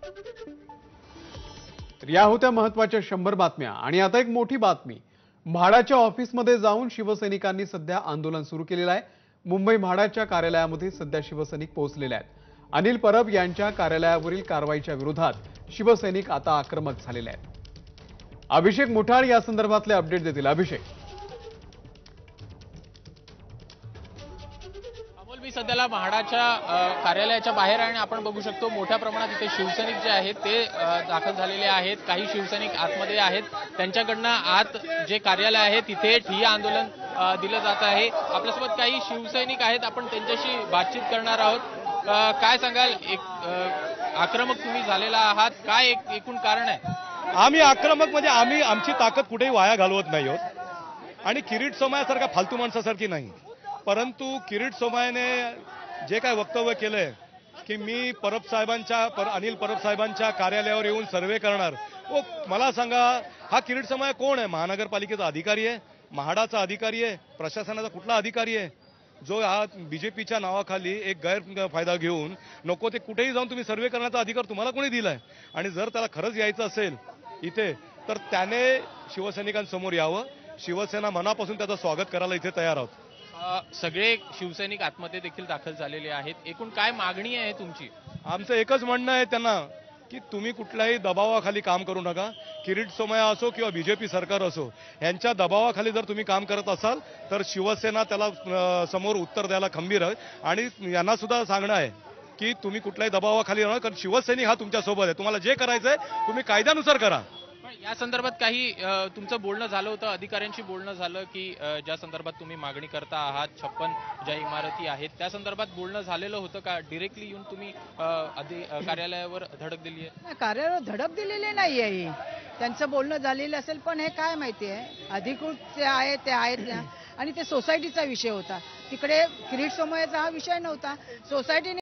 तर या होत्या महत्त्वाच्या 100 बातम्या आणि आता एक मोठी बातमी। म्हाडाच्या ऑफिसमध्ये जाऊन शिवसैनिकांनी सध्या आंदोलन सुरू केलेलं आहे। मुंबई म्हाडाच्या कार्यालयामध्ये सध्या शिवसैनिक पोहोचलेले आहेत। अनिल परब यांच्या कार्यालयावरील कारवाईच्या विरोधात शिवसैनिक आता आक्रमक झालेले आहेत। अभिषेक मुठाळ या संदर्भातले अपडेट देतील। अभिषेक, मी सध्याला म्हाडाच्या कार्यालयाच्या बाहेर आहे आणि आपण बघू शकतो मोठ्या प्रमाणात इथे शिवसैनिक जे आहेत ते दाखल झालेले आहेत। काही शिवसैनिक आतमध्ये आहेत, त्यांच्याकडनं आत जे कार्यालय आहे तिथे ठिय्या आंदोलन दिलं जात आहे। आपल्यासोबत काही शिवसैनिक आहेत, आपण त्यांच्याशी बातचीत करणार आहोत। काय सांगाल, एक आक्रमक तुम्ही झालेला आहात, काय एकूण कारण आहे? आम्ही आक्रमक म्हणजे आम्ही आमची ताकद कुठेही वाया घालवत नाही आहोत आणि किरीट सोमय्यासारखा फालतू माणसासारखी नाही। परंतु किरीट सोमय्याने जे काय वक्तव्य केलंय की मी अनिल परब साहेबांच्या कार्यालयावर येऊन सर्वे करणार, मला सांगा, हा किरीट सोमय्या कोण आहे? महानगरपालिकेचा अधिकारी आहे? म्हाडाचा अधिकारी आहे? प्रशासनाचा कुठला अधिकारी आहे जो हा बीजेपीच्या नावाखाली एक गैरफायदा घेऊन नको ते कुठेही जाऊन तुम्ही सर्वे करण्याचा अधिकार तुम्हाला कोणी दिलाय? आणि जर त्याला खरंच यायचं असेल इथे तर त्याने शिवसैनिकांसमोर यावं। शिवसेना मनापासून त्याचं स्वागत करायला इथे तयार आहोत। सगळे शिवसैनिक आतमध्ये देखील दाखल झालेले आहेत। एकूण काय मागणी आहे तुमची? आमचं एकच म्हणणं आहे त्यांना की तुम्ही कुठल्याही दबावाखाली काम करू नका। किरीट सोमय्या असो किंवा बीजेपी सरकार असो, यांच्या दबावाखाली जर तुम्ही काम करत असाल तर शिवसेना त्याला समोर उत्तर द्यायला खंबीर आहे। आणि यांना सुद्धा सांगणं आहे की तुम्ही कुठल्याही दबावाखाली राहा, कारण शिवसैनिक हा तुमच्या सोबत आहे। तुम्हाला जे करायचंय तुम्ही कायद्यानुसार करा। या संदर्भात काही तुमचं बोलणं झालं होतं, अधिकाऱ्यांशी बोलणं झालं की ज्या संदर्भात तुम्ही मागणी करता आहात 56 ज्या इमारती आहेत त्या संदर्भात बोलणं झालेलं होतं का? डायरेक्टली येऊन तुम्ही कार्यालयावर धडक दिली आहे? कार्यालयावर धडक दिलेली नाही आहे, त्यांचं बोलणं झालेलं असेल। पण हे काय माहिती आहे, अधिकृत जे आहे ते आहेत ना, आणि ते सोसायटीचा विषय होता, तिकडे किरीट सोमय्याचा हा विषय नव्हता। सोसायटीने